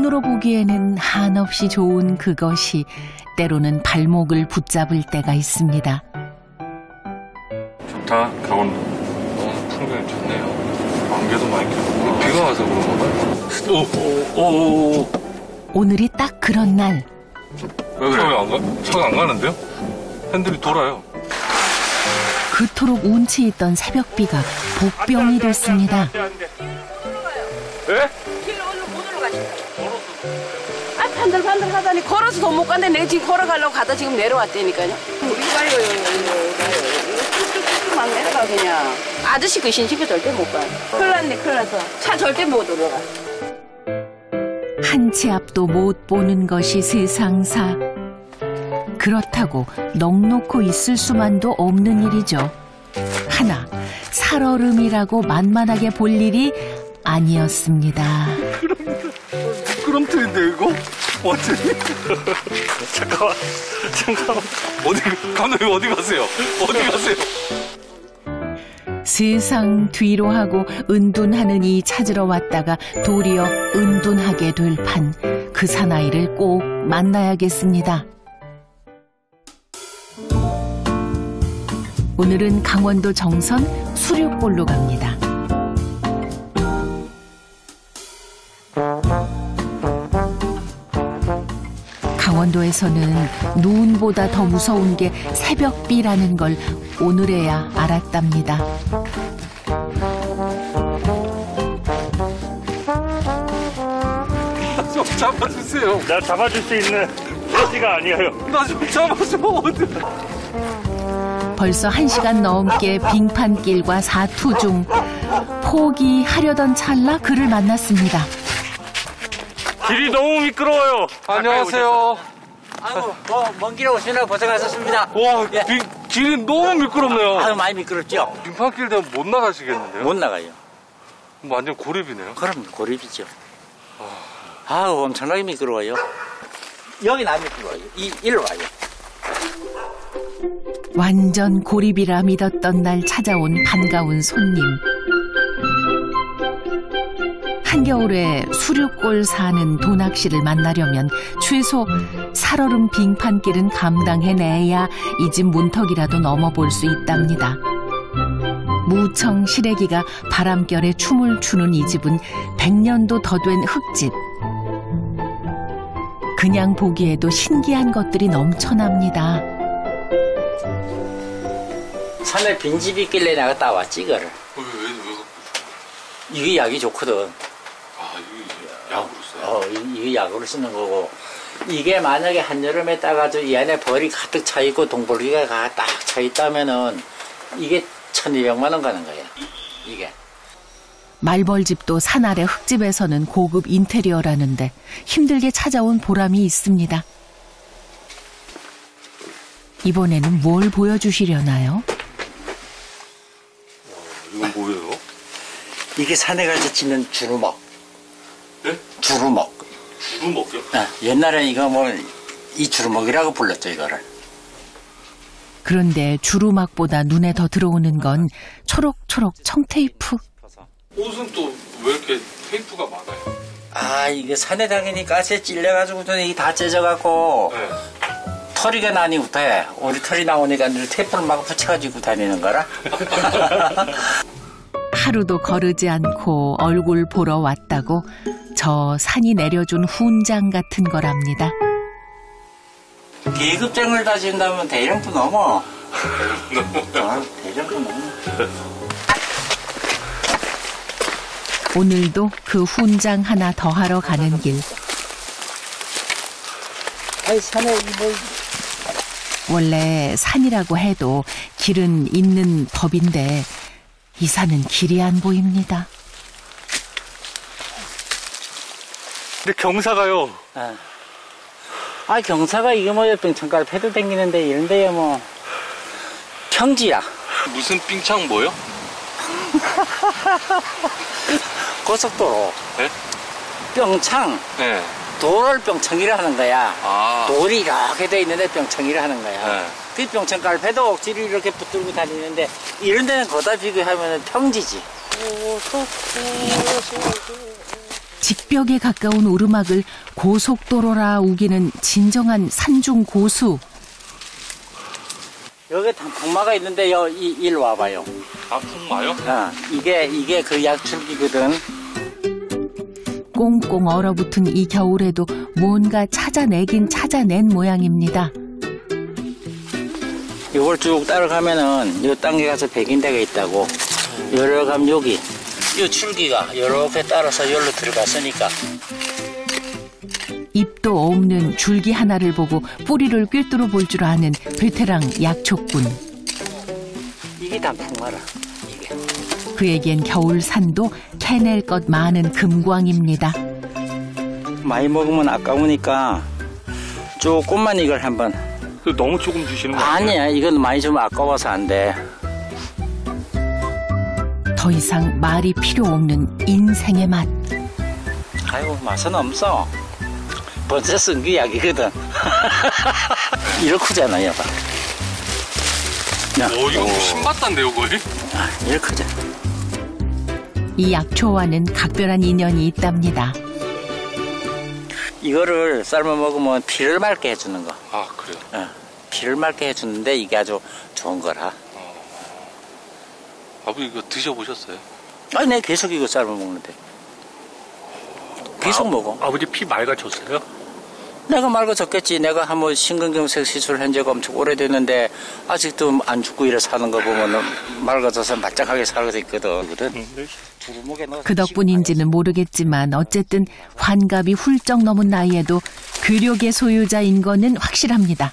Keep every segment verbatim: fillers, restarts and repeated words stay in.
눈으로 보기에는 한없이 좋은 그것이 때로는 발목을 붙잡을 때가 있습니다. 좋다, 강원도. 너무 풍경이 좋네요. 안개도 많이 껴서 비가 와서 그런가 봐요. 오오오오. 오늘이 딱 그런 날. 왜 그래? 차가 안 가? 차가 안 가는데요? 핸들이 돌아요. 그토록 운치 있던 새벽비가 복병이 됐습니다. 예? 길 얼른 못 올라가시죠. 아, 반들반들 하다니 걸어서 돈 못 간대. 내가 지금 걸어가려고 가다 지금 내려왔다니까요. 우리 가요, 이거 막 내려가 그냥. 아저씨 그 신집에 절대 못 가요. 큰일 났네, 큰일 났어. 차 절대 못 올라가. 한 치 앞도 못 보는 것이 세상사. 그렇다고 넋놓고 있을 수만도 없는 일이죠. 하나, 살얼음이라고 만만하게 볼 일이 아니었습니다. 미끄럼틀인데 이거? 완전히? 잠깐만, 잠깐만. 어디, 감독님 어디 가세요? 어디 가세요? 세상 뒤로 하고 은둔하는 이 찾으러 왔다가 도리어 은둔하게 될 판, 그 사나이를 꼭 만나야겠습니다. 오늘은 강원도 정선 수륙골로 갑니다. 강원도에서는 눈보다 더 무서운 게 새벽비라는 걸 오늘에야 알았답니다. 나 좀 잡아주세요. 나 잡아줄 수 있는 여지가 아니에요. 나 좀 잡아줘. 어디? 벌써 한 시간 넘게 빙판길과 사투 중 포기하려던 찰나 그를 만났습니다. 길이 너무 미끄러워요. 안녕하세요. 아이고, 뭐, 먼 길에 오시느라 고생하셨습니다. 와, 예. 비, 길이 너무 미끄럽네요. 아유, 많이 미끄럽죠? 빙판길 되면 못 나가시겠는데요? 못 나가요. 완전 고립이네요. 그럼 고립이죠. 아우, 엄청나게 미끄러워요. 여긴 안 미끄러워요. 이, 일로 와요. 완전 고립이라 믿었던 날 찾아온 반가운 손님. 한겨울에 수륙골 사는 도낚시를 만나려면 최소 살얼음 빙판길은 감당해내야 이 집 문턱이라도 넘어볼 수 있답니다. 무청 시래기가 바람결에 춤을 추는 이 집은 백 년도 더 된 흙집. 그냥 보기에도 신기한 것들이 넘쳐납니다. 산에 빈집이 있길래 내가 따왔지, 이거를. 왜, 왜, 왜 갖고 이게 약이 좋거든. 아, 이게 약으로 써요? 어, 이게 약으로 쓰는 거고. 이게 만약에 한여름에 따가지고 이 안에 벌이 가득 차 있고 동볼기가 딱 차 있다면은 이게 천이백만 원 가는 거야. 이게. 말벌집도 산 아래 흙집에서는 고급 인테리어라는데 힘들게 찾아온 보람이 있습니다. 이번에는 뭘 보여주시려나요? 이건 뭐예요? 이게 산에 가서 짓는 주루먹. 네? 주루먹. 주먹이요? 아, 옛날에 이거 뭐 이 주루먹이라고 불렀죠, 이거를. 그런데 주루막보다 눈에 더 들어오는 건 초록초록 청테이프. 옷은 또 왜 이렇게 테이프가 많아요? 아, 이게 산에 다니니 가스에 찔려가지고 이게 다 째져갖고 네. 털이가 나니 못해. 우리 털이 나오니까 늘 테이프를 막 붙여가지고 다니는 거라. 하루도 거르지 않고 얼굴 보러 왔다고 저 산이 내려준 훈장 같은 거랍니다. 계급장을 다진다면 대령부 넘어. 아, 대령부 넘어. 오늘도 그 훈장 하나 더 하러 가는 길. 아이, 산에 뭐. 원래 산이라고 해도 길은 있는 법인데 이 산은 길이 안 보입니다. 근데 경사가요. 아, 아 경사가 이거 뭐 빙창갈 패도 댕기는데 이런데요 뭐 평지야. 무슨 빙창 뭐요? 고속도로. 네? 뿅창. 네. 도를 뿅창이라 하는 거야. 아. 돌이 이렇게 돼 있는데 뿅창이라 하는 거야. 네. 그 뿅창 깔패도 억지로 이렇게 붙들고 다니는데 이런 데는 거다 비교하면 평지지. 직벽에 가까운 오르막을 고속도로라 우기는 진정한 산중 고수. 여기 단풍마가 있는데 요, 이, 일 와봐요. 단풍마요? 아, 이게, 이게 그 약줄기거든. 꽁꽁 얼어붙은 이 겨울에도 뭔가 찾아내긴 찾아낸 모양입니다. 이걸 쭉 따라가면은 요 땅에 가서 백인대가 있다고. 여기로 가면 여기 요 줄기가 이렇게 따라서 여기로 들어갔으니까. 잎도 없는 줄기 하나를 보고 뿌리를 꿰뚫어 볼 줄 아는 베테랑 약초꾼. 이게 단풍마라. 이게. 그에겐 겨울 산도 캐낼 것 많은 금광입니다. 많이 먹으면 아까우니까 조금만 이걸 한번. 너무 조금 주시는 거 아니에요? 아니야, 이건 많이 좀 아까워서 안 돼. 더 이상 말이 필요 없는 인생의 맛. 아이고, 맛은 없어. 번째 쓴 게 약이거든. 이렇게잖아요, 봐. 오, 이거 뭐 신봤단데요, 거의? 아, 이렇게죠. 이 약초와는 각별한 인연이 있답니다. 이거를 삶아 먹으면 피를 맑게 해주는 거. 아, 그래요? 어, 피를 맑게 해주는데 이게 아주 좋은 거라. 아버지 이거 드셔보셨어요? 아니, 내가 계속 이거 삶아 먹는데. 계속 아, 먹어. 아버지 피 맑아졌어요? 내가 맑아졌겠지. 내가 한번 심근경색 시술 한 지가 엄청 오래됐는데 아직도 안 죽고 이래 사는 거 보면 맑아져서 말짱하게 살고 있거든. 두루묵에 넣어서 그 덕분인지는 모르겠지만 어쨌든 환갑이 훌쩍 넘은 나이에도 괴력의 소유자인 거는 확실합니다.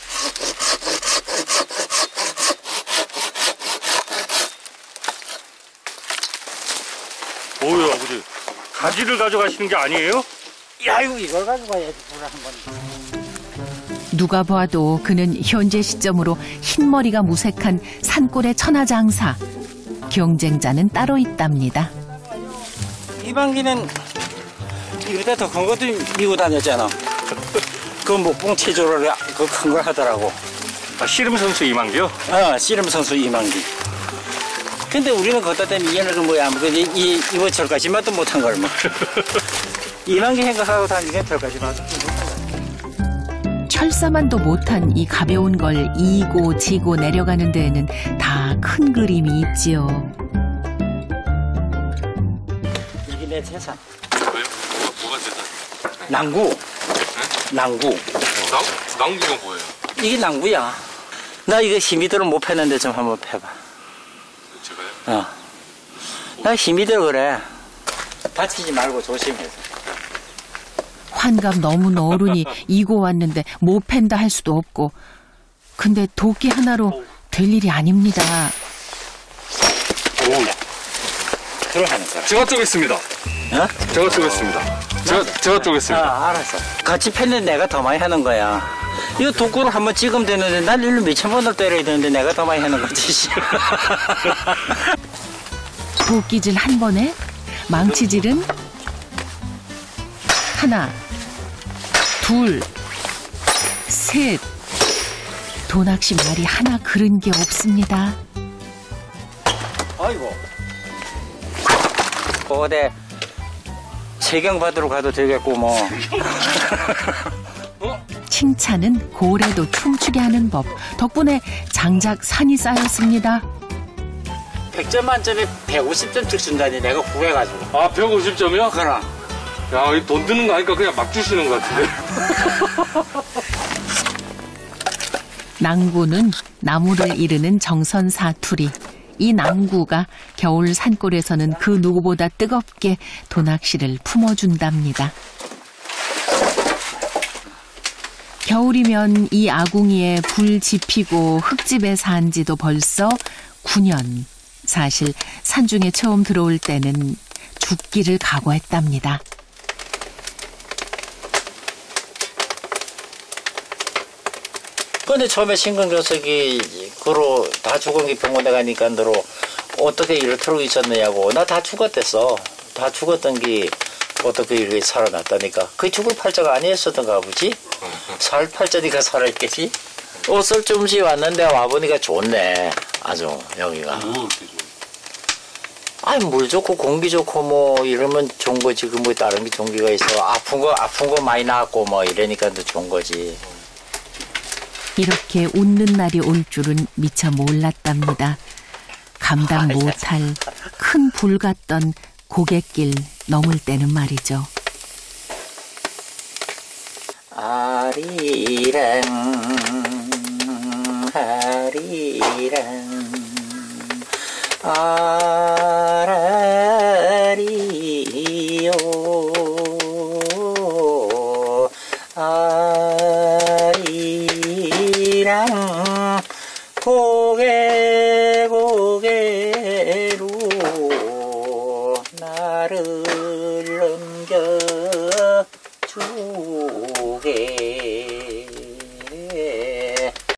뭐예요, 아버지? 가지를 가져가시는 게 아니에요? 야, 이거 이걸 가져가야지. 불 한번. 누가 봐도 그는 현재 시점으로 흰머리가 무색한 산골의 천하장사. 경쟁자는 따로 있답니다. 이방기는 이거보다 더 큰 것도 미고 다녔잖아. 그 목봉 체조를 그 큰 걸 하더라고. 아, 씨름 선수 이만기요? 어, 씨름 선수 이만기. 근데 우리는 걷다 때문에 이해는 그 뭐야, 뭐, 이, 이, 이거 절까지만도 못한 걸 뭐. 이만기 생각하고 다니니까 절까지만도 못한 걸. 철사만도 못한 이 가벼운 걸 이고 지고 내려가는 데에는 다 큰 그림이 있지요. 이게 내 재산. 왜요? 뭐가, 뭐가 대단? 낭구. 네? 낭구. 낭, 낭구가 뭐예요? 이게 낭구야. 나 이거 힘이 들어 못 패는데 좀 한번 패봐. 제가요? 어. 나 힘이 들어 그래. 다치지 말고 조심해서. 환갑 넘은 어른이 이고 왔는데 못 팬다 할 수도 없고. 근데 도끼 하나로 될 일이 아닙니다. 오, 들어가는 거야. 제가 쪼겠습니다. 어? 제가 쪼겠습니다. 제가, 제가 쪼겠습니다. 아, 알았어. 같이 팼는데 내가 더 많이 하는 거야. 이거 도구를 한번 찍으면 되는데 난 일로 몇천 번을 때려야 되는데 내가 더 많이 하는 거지. 도끼질 한 번에 망치질은 하나, 둘, 셋. 도낚시 말이 하나 그른 게 없습니다. 아이고. 어디 세경 받으러 가도 되겠고 뭐. 칭찬은 고래도 춤추게 하는 법. 덕분에 장작 산이 쌓였습니다. 백 점 만점에 백오십 점씩 준다니 내가 구해가지고. 아, 백오십 점이요? 그럼. 야, 이 돈 드는 거 아니까 그냥 막 주시는 것 같은데. 낭구는 나무를 이르는 정선 사투리. 이 낭구가 겨울 산골에서는 그 누구보다 뜨겁게 도낚시를 품어준답니다. 겨울이면 이 아궁이에 불 지피고 흙집에 산 지도 벌써 구 년. 사실 산중에 처음 들어올 때는 죽기를 각오했답니다. 근데 처음에 심근경색이 그로 다 죽은 게 병원에 가니까 너로 어떻게 이렇게 있었느냐고. 나 다 죽었댔어. 다 죽었던 게 어떻게 이렇게 살아났다니까. 그 죽을 팔자가 아니었었던가 보지? 살 팔자니까 살아있겠지? 옷을 좀씩 왔는데 와보니까 좋네. 아주 여기가. 뭐 이렇게 좀. 아니 물 좋고 공기 좋고 뭐 이러면 좋은 거지. 그 뭐 다른 게 종기가 있어. 아픈 거 아픈 거 많이 나왔고 뭐 이러니까 더 좋은 거지. 이렇게 웃는 날이 올 줄은 미처 몰랐답니다. 감당 못할 큰 불 같던 고갯길 넘을 때는 말이죠. 아리랑 아리랑 아라리요 아리랑 고개